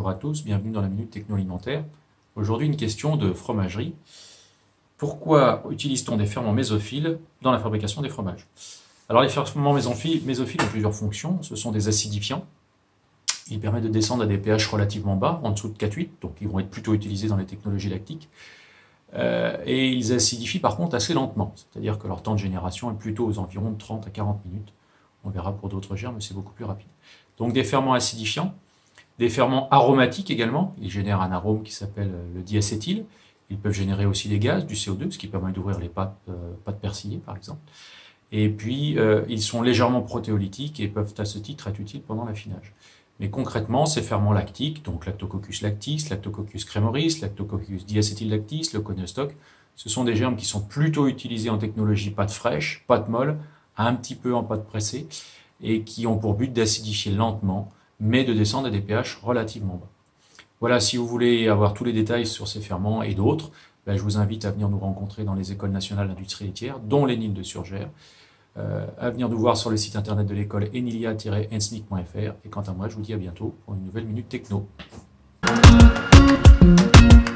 bonjour à tous, bienvenue dans la Minute Techno-Alimentaire. Aujourd'hui, une question de fromagerie. Pourquoi utilise-t-on des ferments mésophiles dans la fabrication des fromages? Alors, les ferments mésophiles ont plusieurs fonctions. Ce sont des acidifiants. Ils permettent de descendre à des pH relativement bas, en dessous de 4,8, donc ils vont être plutôt utilisés dans les technologies lactiques. Et ils acidifient par contre assez lentement, c'est-à-dire que leur temps de génération est plutôt aux environs de 30 à 40 minutes. On verra pour d'autres germes, mais c'est beaucoup plus rapide. Donc des ferments acidifiants, des ferments aromatiques également, ils génèrent un arôme qui s'appelle le diacétyl. Ils peuvent générer aussi des gaz, du CO2, ce qui permet d'ouvrir les pâtes persillées par exemple. Et puis ils sont légèrement protéolytiques et peuvent à ce titre être utiles pendant l'affinage. Mais concrètement, ces ferments lactiques, donc Lactococcus lactis, Lactococcus cremoris, Lactococcus diacétyllactis, le Coneostoc, ce sont des germes qui sont plutôt utilisés en technologie pâte fraîche, pâte molle, un petit peu en pâte pressée, et qui ont pour but d'acidifier lentement, mais de descendre à des pH relativement bas. Voilà, si vous voulez avoir tous les détails sur ces ferments et d'autres, je vous invite à venir nous rencontrer dans les écoles nationales d'industrie laitière, dont l'ENIL de Surgères, à venir nous voir sur le site internet de l'école enilia-ensmic.fr. Et quant à moi, je vous dis à bientôt pour une nouvelle Minute Techno.